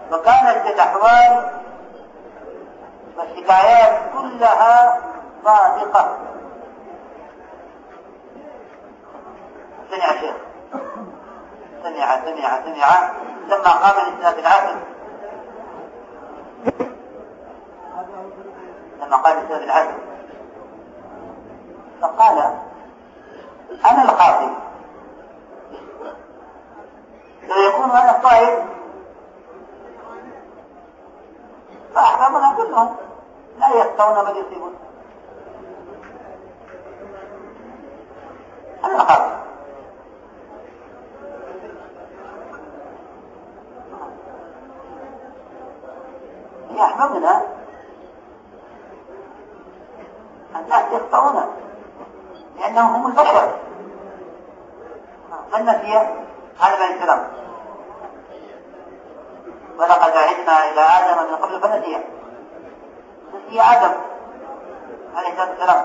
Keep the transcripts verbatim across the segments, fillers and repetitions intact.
وكانت الأحوال والحكايات كلها صادقة. سمع شيخ سمع سمع سمع لما قام الإسناد العاشر، لما قال الإسناد العاشر فقال أنا الخاطب، لو يكون أنا الصائب فأحكامنا كلهم لا يخطون بل يصيبون. أنا الخاطب يحببنا الناس يخطئون لأنهم هم البشر. من نسي هذا من الكلام، ولقد عهدنا إلى آدم من قبل فنسي، نسي آدم عليه الصلاة والسلام.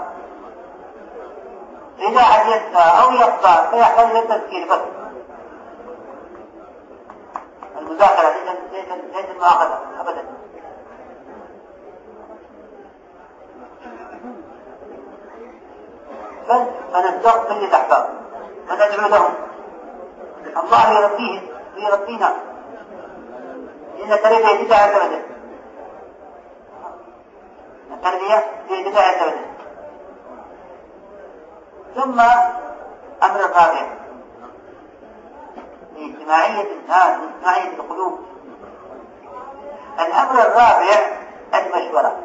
إذا أحد ينسى أو يخطأ فيحتاج إلى التذكير بس. المذاكرة ليست المؤاخذة أبدا. بل فنستغفر للأحباب وندعو لهم الله يربيهم ويربينا، لأن التربية يدفع عز وجل، التربية يدفع عز وجل. ثم أمر الرابع اجتماعية الناس واجتماعية القلوب. الأمر الرابع المشورة.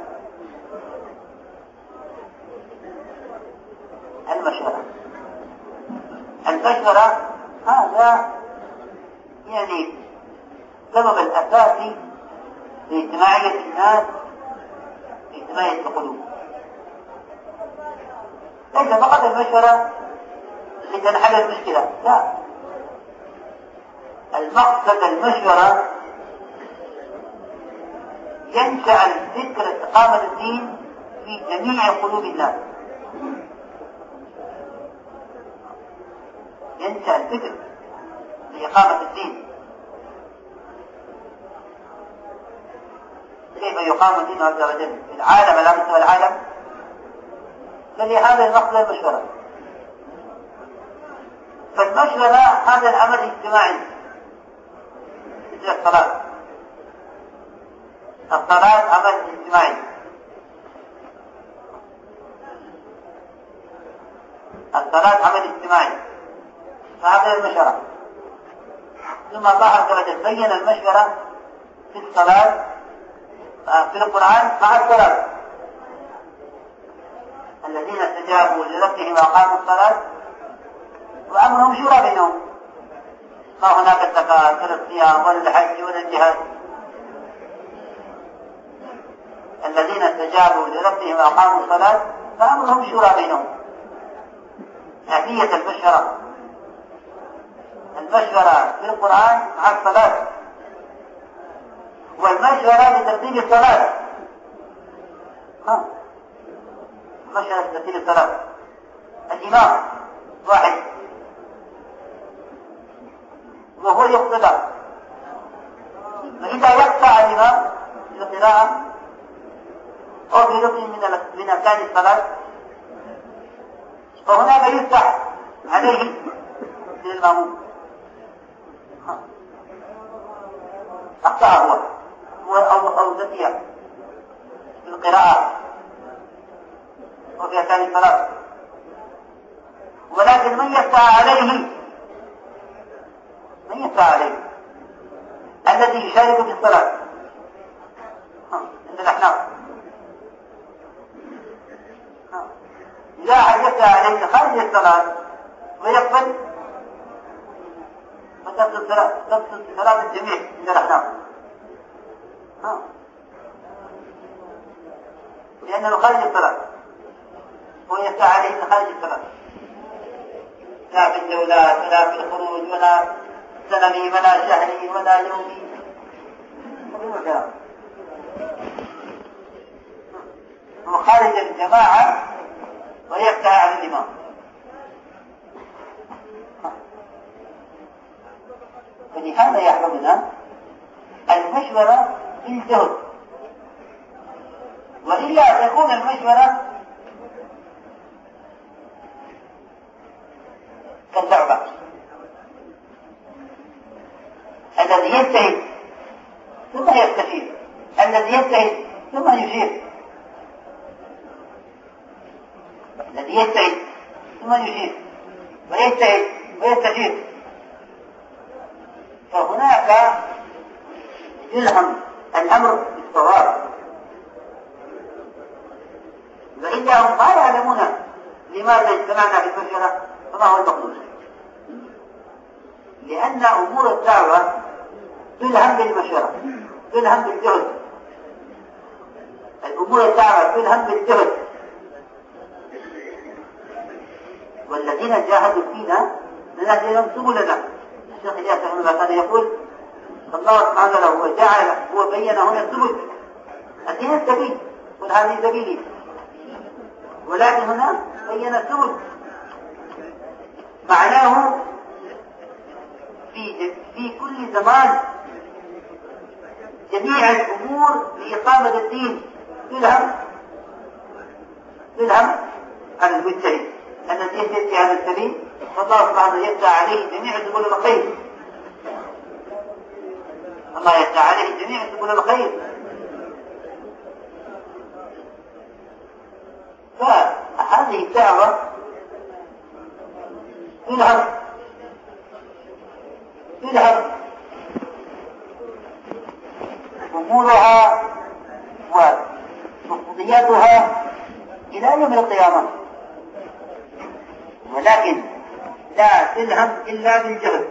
المشورة المشورة هذا يعني سبب الأساسي لاجتماعية الناس، اجتماعية القلوب. ليس فقط المشورة لتنحل المشكلة، لا، المقصد المشورة ينشأ الفكر استقامة الدين في جميع قلوب الناس. ينشأ الفكر لإقامة الدين. كيف يقام الدين عز وجل في العالم على مستوى العالم؟ فلهذا المقصد المشورة. فالمشورة هذا الأمر اجتماعي مثل الصلاة. الصلاة عمل اجتماعي. الصلاة عمل اجتماعي، فهذا المشورة. ثم الله عز وجل بين المشورة في الصلاة في القرآن مع الصلاة. الذين استجابوا لربهم وأقاموا الصلاة وأمرهم شورى بينهم، ما هناك الزكاة ولا الصيام ولا الحج ولا الجهاد. الذين استجابوا لربهم وأقاموا الصلاة فأمرهم شورى بينهم. أهمية المشورة. المشورة في القرآن مع الصلاة، والمشورة لترتيب الصلاة. ها مشورة لترتيب الصلاة. الإمام واحد وهو يقتدى، فإذا يقطع الإمام في القراءة أو في ركن من أركان الصلاة فهناك يفتح عليه للمأموم. أخطأ هو أو أو نسي في القراءة وفي أركان الصلاة، ولكن من يفتح عليه من يفتح عليه الذي يشارك في الصلاة عند الأحناف. إذا أحد يفتح عليه خارج الصلاة ويقبل فتفصل صلاة الجميع عند الأحناف، لأنه خارج الصلاة ويفتح عليه خارج الصلاة، لا في الجولات ولا في الخروج ولا سنوي ولا شهري ولا يومي. هو خارج الجماعة ويفتح على الإمام. فلهذا يحرمنا المشورة بالجهد، وإلا تكون المشورة كاللعبة. الذي يجتهد ثم يستفيد، الذي يجتهد ثم يشير، الذي يجتهد ثم يشير ويجتهد ويستفيد، فهناك يلهم الأمر بالصواب، وإلا هم ما يعلمون لماذا اجتمعنا في المشورة وما هو المقصود، لأن أمور الدعوة تلهم بالمشورة، تلهم بالجهد. الأمور الدعوة تلهم بالجهد، والذين جاهدوا فينا لنهديهم سبلنا. الشيخ إلياس رحمه الله كان يقول الله سبحانه وتعالى هو جعل هو بين هنا السبل، الدين السبيل قل هذه سبيلي، ولكن هنا بين السبل، معناه في في كل زمان جميع الأمور لإقامة الدين تلهم تلهم على المجتهد الذي يهتدي في هذا السبيل، فالله سبحانه يفتح عليه جميع سبل الخير، الله يفتح عليه جميع سبل الخير. فهذه الدعوة تلهم تلهم أمورها ومقتضياتها إلى يوم القيامة، ولكن لا تلهم إلا بالجهد.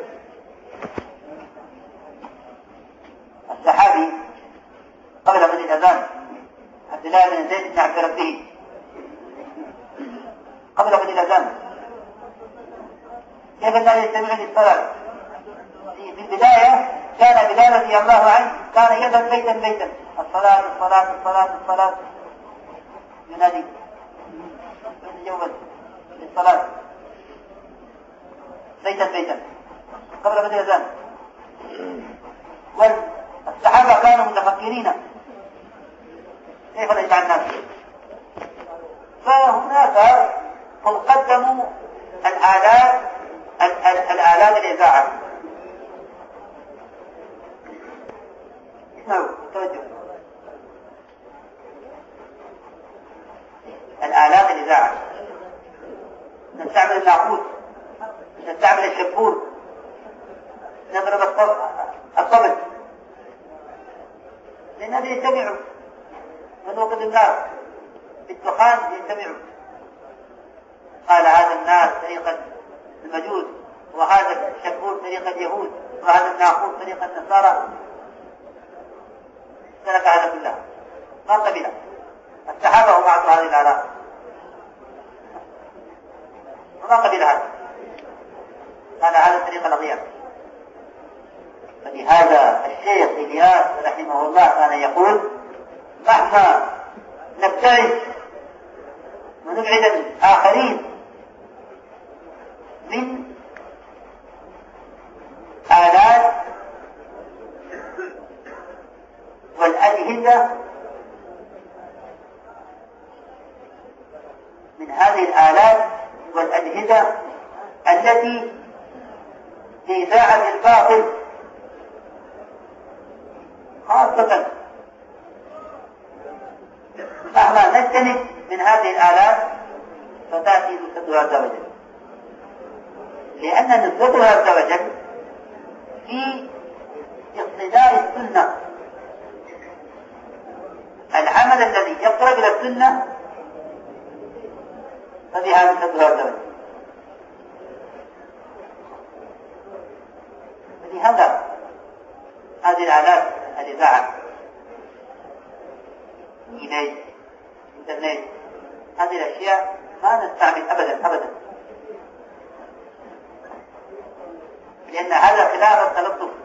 الصحابي قبل من الأذان عبد الله بن زيد بن عبد ربه قبل من الأذان كيف لا يجتمع للصلاة؟ في البداية كان بلال رضي الله عنه كان يذهب بيتا بيتا، الصلاة الصلاة الصلاة الصلاة، ينادي يتجوز للصلاة بيتا بيتا قبل بدء الأذان. والصحابة كانوا متفكرين كيف نجمع الناس، فهناك هم قدموا الآلات الآلات الإذاعة. اسمعوا توجه، الآلات الإذاعة، نستعمل الناقوس، نستعمل الشبور، نضرب الطبل لأنهم يجتمعوا من وقت النار بالدخان، يجتمعوا. قال هذا الناس طريقة المجوس، وهذا الشبور طريقة اليهود، وهذا الناقوس طريقة النصارى، سلك هذا كله ما قبله. الصحابة هم أعطوا هذه الآراء وما قبل هذا، قال هذا طريق الأضياء. فلهذا الشيخ إلياس رحمه الله كان يقول مهما نبتعد ونبعد الآخرين من آلات والأجهزة، من هذه الآلات والأجهزة التي لإذاعة الباطل خاصة، مهما نجتنب من هذه الآلات فتأتي نصرتها عز وجل، لأن نصرتها عز وجل في اقتداء السنة. العمل الذي يقرب إلى السنة فبها نصرتها عز وجل. فلهذا هذه الآلات الإذاعة، إيميل، إنترنت، هذه الأشياء ما نستعمل أبدا أبدا، لأن هذا خلاف التلطف